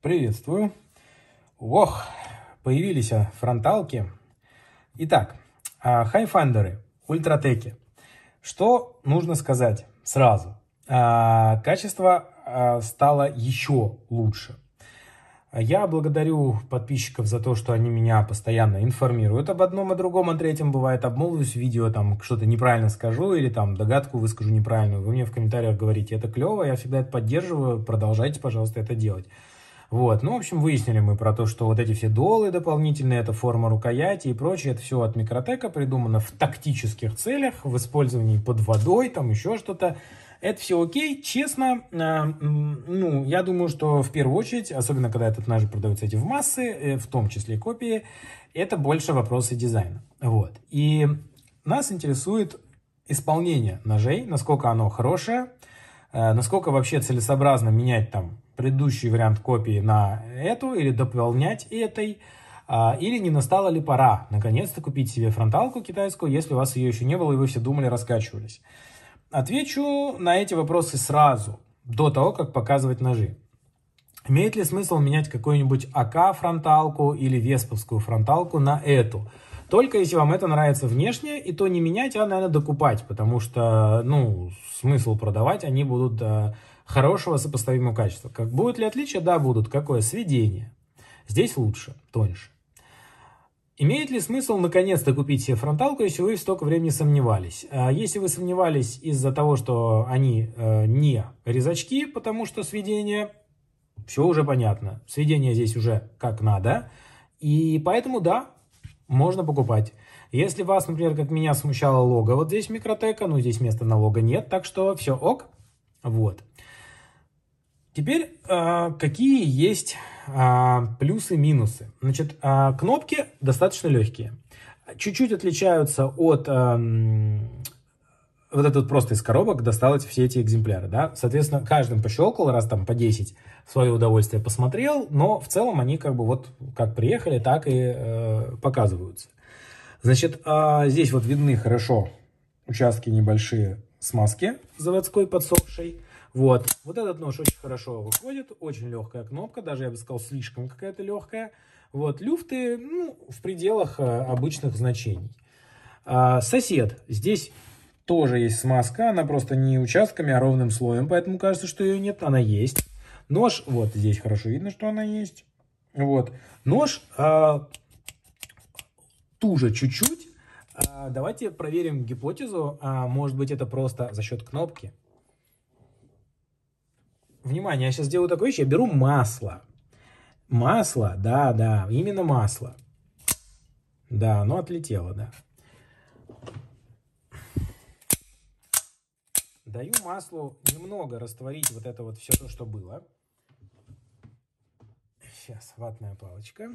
Приветствую. Ох, появились фронталки. Итак, хайфандеры, ультратеки. Что нужно сказать сразу? Качество стало еще лучше. Я благодарю подписчиков за то, что они меня постоянно информируют об одном, о другом, о третьем. Бывает, обмолвлюсь в видео, там что-то неправильно скажу или там догадку выскажу неправильную. Вы мне в комментариях говорите, это клево, я всегда это поддерживаю, продолжайте, пожалуйста, это делать. Вот, ну, в общем, выяснили мы про то, что вот эти все долы дополнительные, это форма рукояти и прочее, это все от Микротека придумано в тактических целях, в использовании под водой, там еще что-то. Это все окей, честно, ну, я думаю, что в первую очередь, особенно когда этот ножи продаются эти в массы, в том числе копии, это больше вопросы дизайна. Вот, и нас интересует исполнение ножей, насколько оно хорошее, насколько вообще целесообразно менять там предыдущий вариант копии на эту или дополнять этой, или не настала ли пора наконец-то купить себе фронталку китайскую, если у вас ее еще не было и вы все думали, раскачивались. Отвечу на эти вопросы сразу, до того, как показывать ножи. Имеет ли смысл менять какую-нибудь АК фронталку или весповскую фронталку на эту? Только если вам это нравится внешне, и то не менять, а, наверное, докупать, потому что, ну, смысл продавать, они будут хорошего сопоставимого качества. Как будут ли отличия? Да, будут. Какое? Сведение. Здесь лучше, тоньше. Имеет ли смысл наконец-то купить себе фронталку, если вы столько времени сомневались? Если вы сомневались из-за того, что они не резачки, потому что сведение, все уже понятно. Сведение здесь уже как надо. И поэтому, да, можно покупать. Если вас, например, как меня, смущало лого вот здесь Микротека, ну здесь места на лого нет, так что все ок. Вот. Теперь какие есть плюсы-минусы? Значит, кнопки достаточно легкие. Чуть-чуть отличаются от... вот это вот просто из коробок досталось все эти экземпляры, да? Соответственно, каждым пощелкал, раз там по 10 в свое удовольствие посмотрел, но в целом они как бы вот как приехали, так и показываются. Значит, здесь вот видны хорошо участки небольшие смазки заводской подсохшей. Вот этот нож очень хорошо выходит, очень легкая кнопка, даже я бы сказал слишком какая-то легкая. Вот люфты, ну, в пределах обычных значений. Сосед, здесь тоже есть смазка, она просто не участками, а ровным слоем, поэтому кажется, что ее нет, она есть. Нож, вот здесь хорошо видно, что она есть. Вот, нож туже чуть-чуть. Давайте проверим гипотезу, может быть это просто за счет кнопки. Внимание, я сейчас делаю такую вещь, я беру масло. Масло, да, именно масло. Да, оно отлетело, да. Даю маслу немного растворить вот это вот все то, что было. Сейчас, ватная палочка.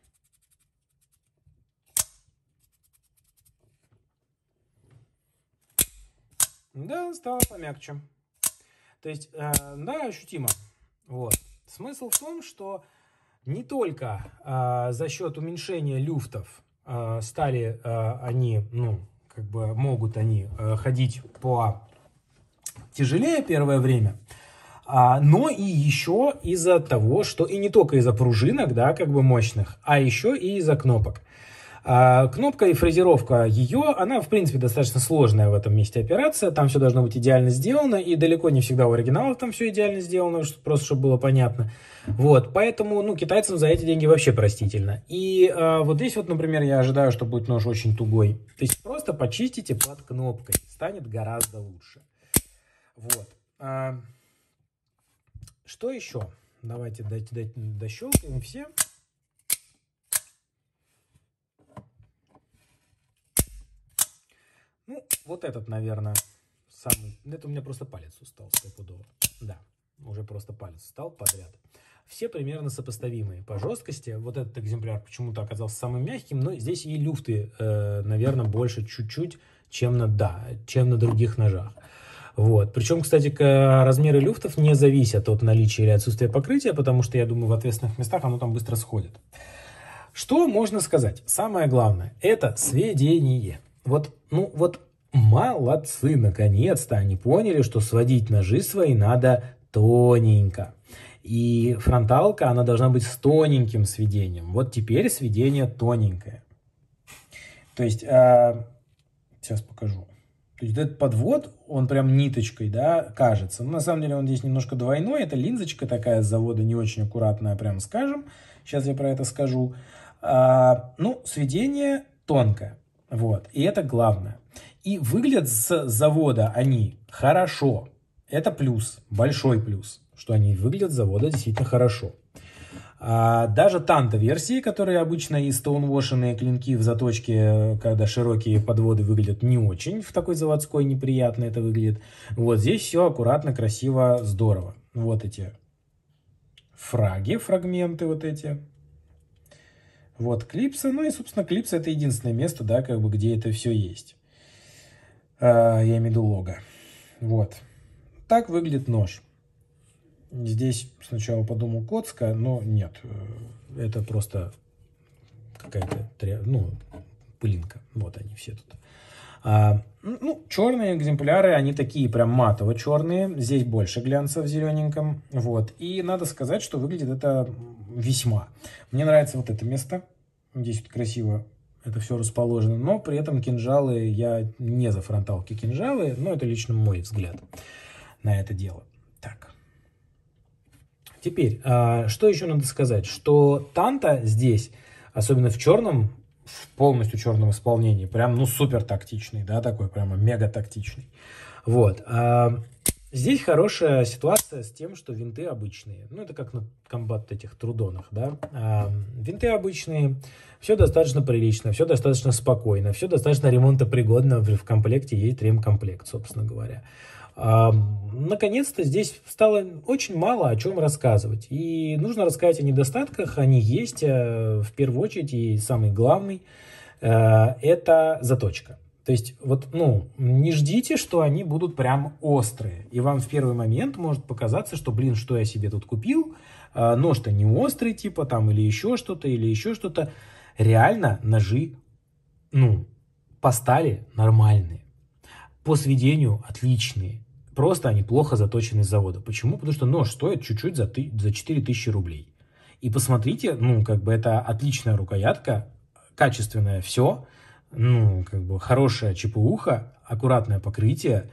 Да, стало помягче. То есть, да, ощутимо. Вот. Смысл в том, что не только за счет уменьшения люфтов стали они, ну, как бы могут они ходить по тяжелее первое время, но и еще из-за того, что и не только из-за пружинок, да, как бы мощных, а еще и из-за кнопок. Кнопка и фрезеровка ее, она в принципе достаточно сложная в этом месте операция, там все должно быть идеально сделано, и далеко не всегда у оригиналов там все идеально сделано, просто чтобы было понятно. Вот, поэтому, ну, китайцам за эти деньги вообще простительно. И вот здесь вот, например, я ожидаю, что будет нож очень тугой. То есть просто почистите под кнопкой, станет гораздо лучше. Вот. Что еще? Давайте дощелкаем все. Ну, вот этот, наверное, самый... Это у меня просто палец устал стопудово. Да, уже просто палец устал подряд. Все примерно сопоставимые по жесткости. Вот этот экземпляр почему-то оказался самым мягким, но здесь и люфты, наверное, больше чуть-чуть, чем на других ножах. Вот. Причем, кстати, размеры люфтов не зависят от наличия или отсутствия покрытия, потому что, я думаю, в ответственных местах оно там быстро сходит. Что можно сказать? Самое главное, это сведение. Вот, ну, вот молодцы, наконец-то они поняли, что сводить ножи свои надо тоненько. И фронталка, она должна быть с тоненьким сведением. Вот теперь сведение тоненькое. То есть, сейчас покажу. То есть этот подвод, он прям ниточкой, да, кажется. Но на самом деле он здесь немножко двойной. Это линзочка такая с завода, не очень аккуратная, прям скажем. Сейчас я про это скажу. Ну, сведение тонкое. Вот. И это главное. И выглядят с завода они хорошо. Это плюс, большой плюс, что они выглядят с завода действительно хорошо. Даже танто-версии, которые обычно и стоунвошенные клинки в заточке, когда широкие подводы выглядят не очень, в такой заводской неприятно это выглядит. Вот здесь все аккуратно, красиво, здорово. Вот эти фрагменты вот эти. Вот клипсы. Ну и, собственно, клипсы это единственное место, да, как бы, где это все есть. Я имею в виду лого. Вот. Так выглядит нож. Здесь сначала подумал коцка, но нет. Это просто какая-то пылинка. Вот они все тут. Ну, черные экземпляры, они такие прям матово-черные. Здесь больше глянца в зелененьком. Вот. И надо сказать, что выглядит это весьма. Мне нравится вот это место. Здесь вот красиво это все расположено. Но при этом кинжалы, я не за фронталки кинжалы, но это лично мой взгляд на это дело. Так. Теперь, что еще надо сказать? Что танто здесь, особенно в черном, в полностью черном исполнении, прям, ну, супер тактичный, да, такой прямо мега тактичный. Вот. Здесь хорошая ситуация с тем, что винты обычные. Ну, это как на комбат этих трудонах, да. Винты обычные, все достаточно прилично, все достаточно спокойно, все достаточно ремонтопригодно. В комплекте есть ремкомплект, собственно говоря. Наконец-то здесь стало очень мало о чем рассказывать. И нужно рассказать о недостатках. Они есть в первую очередь. И самый главный это заточка. То есть, вот, ну, не ждите, что они будут прям острые. И вам в первый момент может показаться, что, блин, что я себе тут купил? Нож-то не острый, типа, там, или еще что-то. Реально ножи, ну, по стали нормальные. По сведению отличные. Просто они плохо заточены с завода. Почему? Потому что нож стоит чуть-чуть за 4000 рублей. И посмотрите, ну, как бы это отличная рукоятка, качественное все, ну, как бы хорошая ЧПУха, аккуратное покрытие,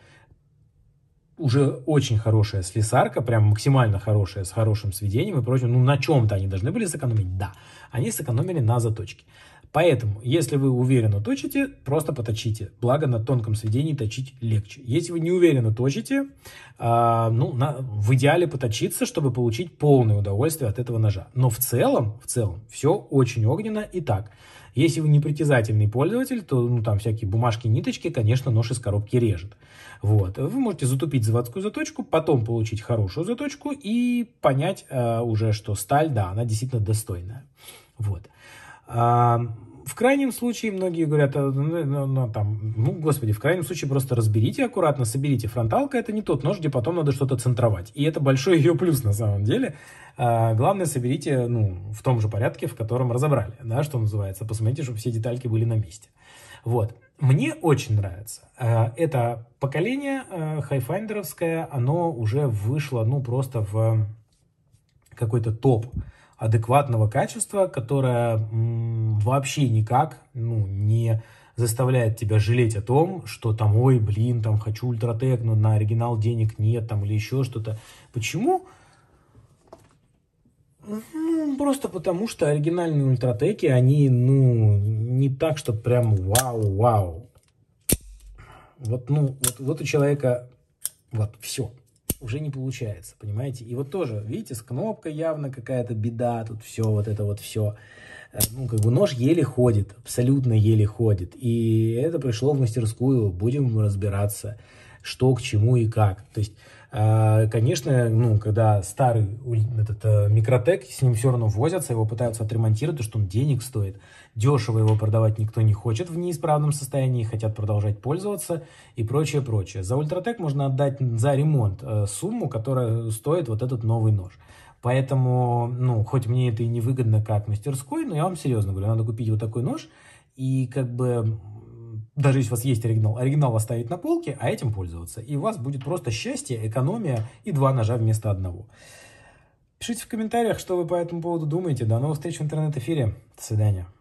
уже очень хорошая слесарка, прям максимально хорошая, с хорошим сведением и прочим. Ну, на чем-то они должны были сэкономить? Да, они сэкономили на заточке. Поэтому, если вы уверенно точите, просто поточите. Благо, на тонком сведении точить легче. Если вы не уверенно точите, в идеале поточиться, чтобы получить полное удовольствие от этого ножа. Но в целом, все очень огненно и так. Если вы непритязательный пользователь, то там всякие бумажки, ниточки, конечно, нож из коробки режет. Вот. Вы можете затупить заводскую заточку, потом получить хорошую заточку и понять уже, что сталь, да, она действительно достойная. Вот. В крайнем случае, многие говорят, господи, в крайнем случае просто разберите аккуратно, соберите. Фронталка — это не тот нож, где потом надо что-то центровать. И это большой ее плюс на самом деле. Главное, соберите, в том же порядке, в котором разобрали, да, что называется. Посмотрите, чтобы все детальки были на месте. Вот. Мне очень нравится. Это поколение хайфайндеровское, оно уже вышло, просто в какой-то топ адекватного качества, которое вообще никак не заставляет тебя жалеть о том, что там, ой, блин, там хочу ультратек, но на оригинал денег нет, там, или еще что-то. Почему? Просто потому, что оригинальные ультратеки, они, не так, что прям вау-вау. Вот у человека, все. Уже не получается, понимаете? И вот тоже, видите, с кнопкой явно какая-то беда, тут все, все. Нож еле ходит, абсолютно еле ходит. И это пришло в мастерскую, будем разбираться, что к чему и как. То есть, конечно, когда старый микротек, с ним все равно возятся, его пытаются отремонтировать, потому что он денег стоит. Дешево его продавать никто не хочет в неисправном состоянии, хотят продолжать пользоваться и прочее. За ультратек можно отдать за ремонт сумму, которая стоит вот этот новый нож. Поэтому, хоть мне это и не выгодно как мастерской, но я вам серьезно говорю, надо купить вот такой нож и даже если у вас есть оригинал оставить на полке, а этим пользоваться. И у вас будет просто счастье, экономия и 2 ножа вместо одного. Пишите в комментариях, что вы по этому поводу думаете. До новых встреч в интернет-эфире. До свидания.